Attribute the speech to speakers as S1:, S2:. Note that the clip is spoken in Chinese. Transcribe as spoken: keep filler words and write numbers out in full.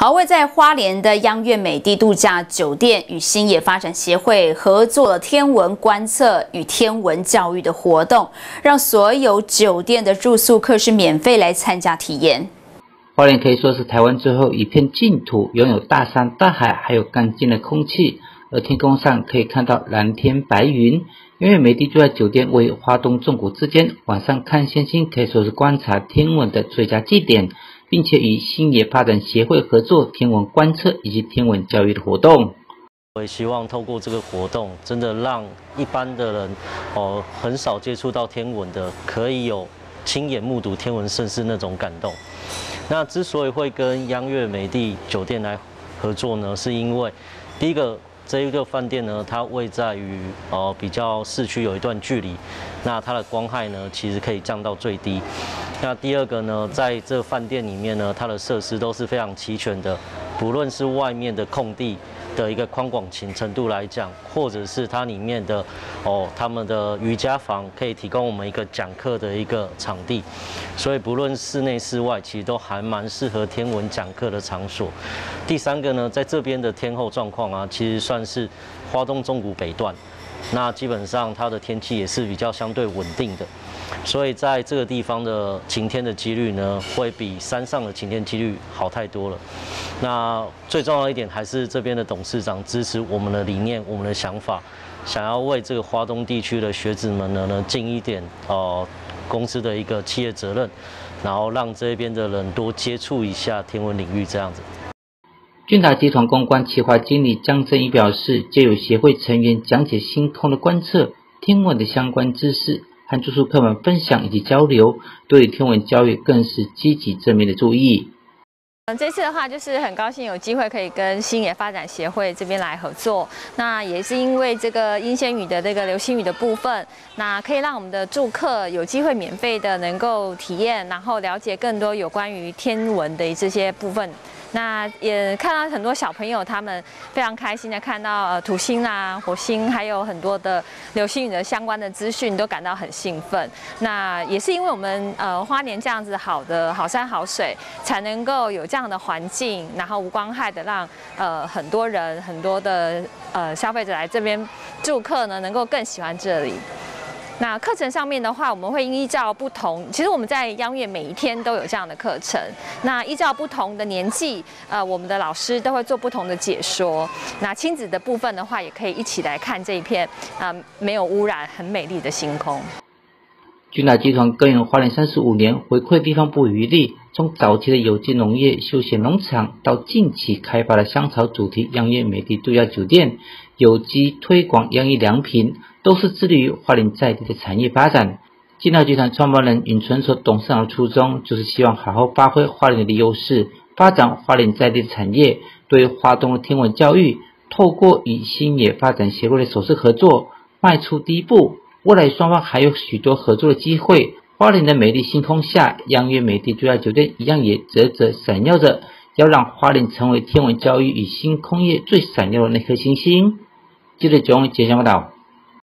S1: 好，位在花莲的央月美地度假酒店与星野发展协会合作了天文观测与天文教育的活动，让所有酒店的住宿客是免费来参加体验。
S2: 花莲可以说是台湾最后一片净土，拥有大山、大海，还有干净的空气。而天空上可以看到蓝天白云。因为美地度假酒店位于花东纵谷之间，晚上看星星可以说是观察天文的最佳祭典，并且与星野发展协会合作天文观测以及天文教育的活动。
S3: 我也希望透过这个活动，真的让一般的人哦很少接触到天文的，可以有亲眼目睹天文盛世那种感动。那之所以会跟央月美地酒店来合作呢，是因为第一个。这一个饭店呢，它位在于呃比较市区有一段距离，那它的光害呢其实可以降到最低。那第二个呢，在这饭店里面呢，它的设施都是非常齐全的，不论是外面的空地的一个宽广程度来讲，或者是它里面的哦他们的瑜伽房可以提供我们一个讲课的一个场地，所以不论室内室外，其实都还蛮适合天文讲课的场所。第三个呢，在这边的天候状况啊，其实算是花东纵谷北段，那基本上它的天气也是比较相对稳定的，所以在这个地方的晴天的几率呢，会比山上的晴天几率好太多了。那最重要一点还是这边的董事长支持我们的理念、我们的想法，想要为这个花东地区的学子们呢呢尽一点呃公司的一个企业责任，然后让这边的人多接触一下天文领域这样子。
S2: 俊达集团公关企划经理江正义表示，藉由协会成员讲解星空的观测、天文的相关知识，和住宿客们分享以及交流，对天文教育更是积极正面的注意。
S4: 嗯，这次的话就是很高兴有机会可以跟星野发展协会这边来合作。那也是因为这个英仙语的这个流星雨的部分，那可以让我们的住客有机会免费的能够体验，然后了解更多有关于天文的这些部分。那也看到很多小朋友他们非常开心的看到呃土星啊、火星，还有很多的流星雨的相关的资讯，都感到很兴奋。那也是因为我们呃花莲这样子好的好山好水，才能够有这样的环境，然后无光害的让呃很多人很多的呃消费者来这边住客呢，能够更喜欢这里。那课程上面的话，我们会依照不同，其实我们在央月每一天都有这样的课程。那依照不同的年纪，呃，我们的老师都会做不同的解说。那亲子的部分的话，也可以一起来看这一片啊、呃、没有污染、很美丽的星空。
S2: 俊达集团耕耘花莲三十五年，回馈地方不遗余力。从早期的有机农业、休闲农场，到近期开发的香草主题央月美地度假酒店，有机推广央月良品，都是致力于花莲在地的产业发展。俊达集团创办人尹纯所董事长的初衷，就是希望好好发挥花莲的优势，发展花莲在地的产业。对花东的天文教育，透过与星野发展协会的首次合作，迈出第一步。未来双方还有许多合作的机会。花莲的美丽星空下，央月美地度假酒店一样也啧啧闪耀着，要让花莲成为天文教育与星空业最闪耀的那颗星星。记者九荣杰祥报道。